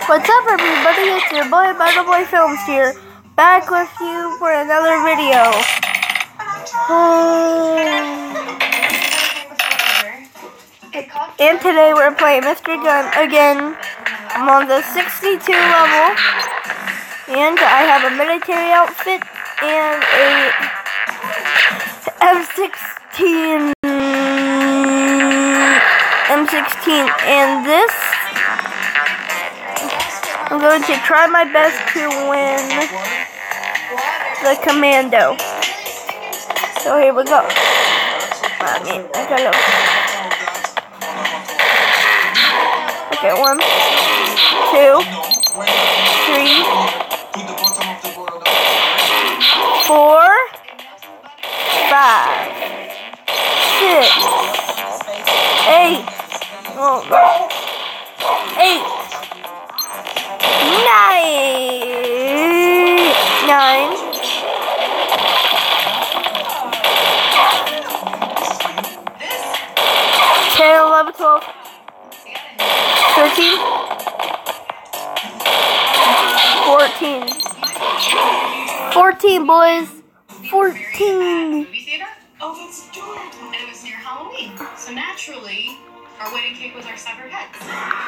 What's up, everybody? It's your boy Boy Films here, back with you for another video. And today we're playing Mr. Gun again. I'm on the 62 level, and I have a military outfit and a M16, and this. I'm going to try my best to win the commando. So here we go. I gotta. Okay, 1, 2, 3, 4, 5, 6, 8. Oh, 8. 9, 10, 11, 12, 13, 14, boys, 14. Movie theater? Oh, that's adorable. And it was near Halloween, so naturally, our wedding cake was our severed heads.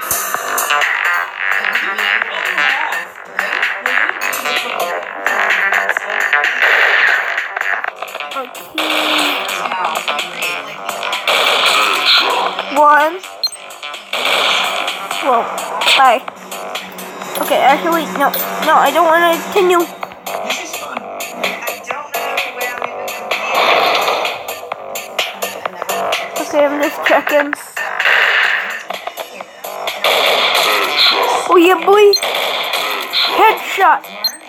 One. Whoa. Bye. Okay, actually, no, I don't want to continue. This is fun. I don't know where I'm even Okay, I'm just checking. Oh yeah, boy. Headshot.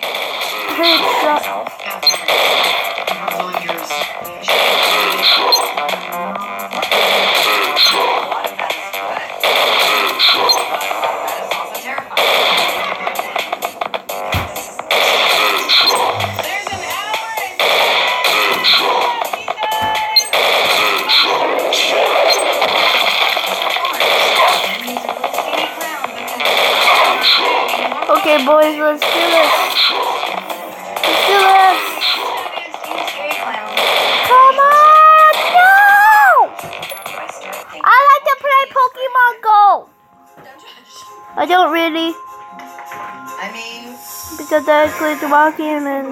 Okay, boys, let's do this. Come on, no! I like to play Pokemon Go. I don't really. Because I quit walking and. I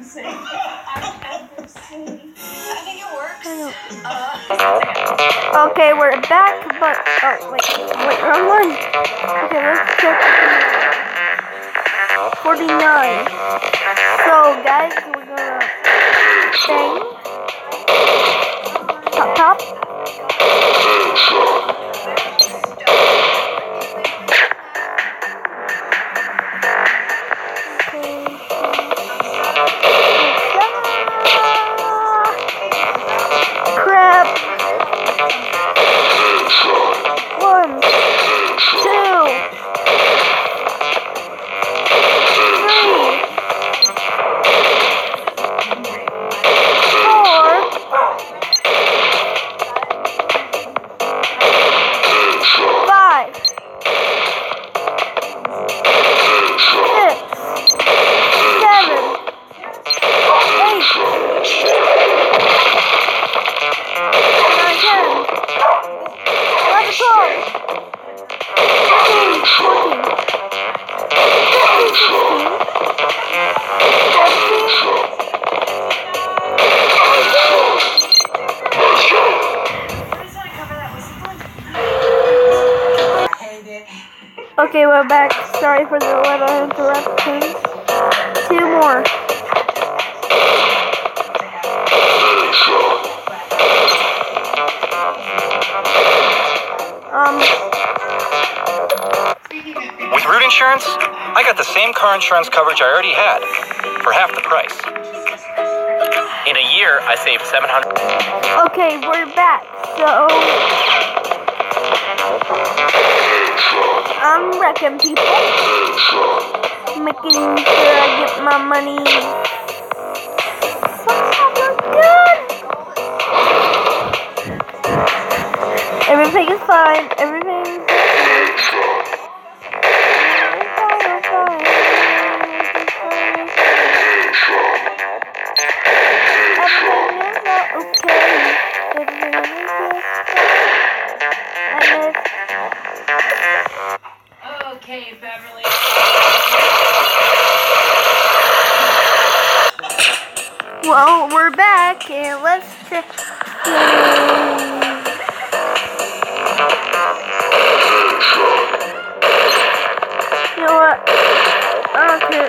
think it works. Okay, we're back, but wait, wrong one. Okay, let's check. 49. So, guys, we're gonna bang. Top. Crap. 1, 2. Okay, we're back. Sorry for the little interruption. 2 more. With Root Insurance, I got the same car insurance coverage I already had for half the price. In a year, I saved $700. Okay, we're back. So I'm wrecking people, making sure I get my money. Everything is fine. Everything is fine. Well, we're back, and let's check. You know what? I don't care.